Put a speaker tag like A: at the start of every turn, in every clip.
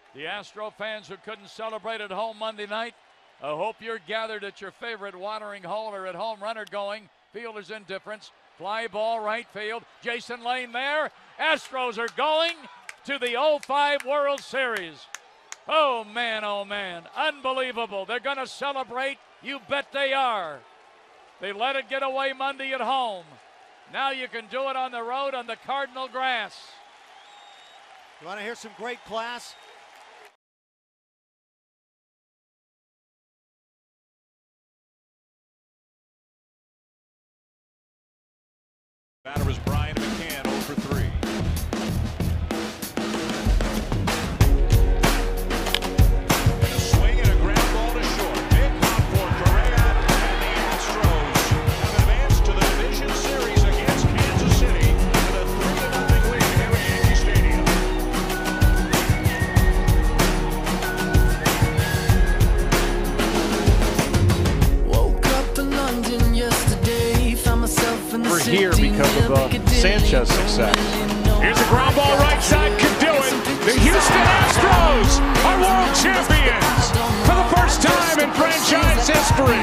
A: The Astro fans who couldn't celebrate at home Monday night, I hope you're gathered at your favorite watering hole or at home. Runner going, fielder's indifference. Fly ball right field. Jason Lane there. Astros are going to the 05 World Series. Oh man, unbelievable. They're going to celebrate. You bet they are. They let it get away Monday at home. Now you can do it on the road on the Cardinal grass.
B: You want to hear some great class?
C: Batter is Brian McCann, 0 for 3. And a swing and a ground ball to short. Big pop for Correa, and the Astros have advanced to the Division Series against Kansas City with a 3-0 lead here at Yankee Stadium.
D: Woke up in London yesterday, found myself in the
E: We're here because of Sanchez success.
C: Here's a ground ball right side, could do it. The Houston Astros are world champions for the first time in franchise history.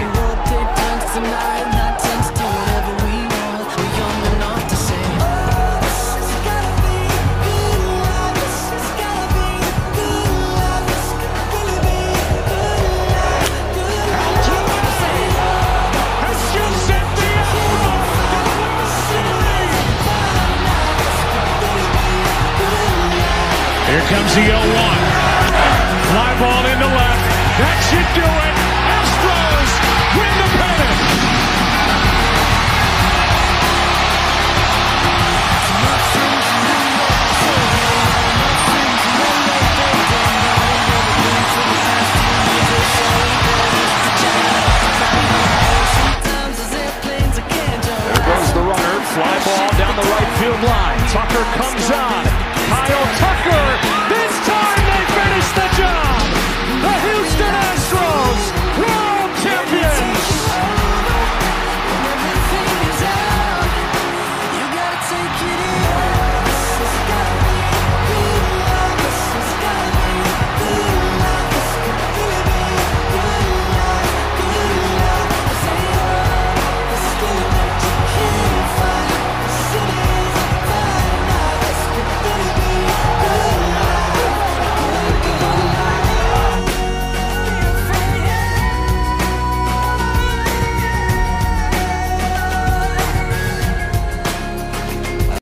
C: Here comes the 0-1. Fly ball into left. That should do it. Astros win the pennant. There goes the runner. Fly ball down the right field line. Tucker comes on. Kyle Tucker.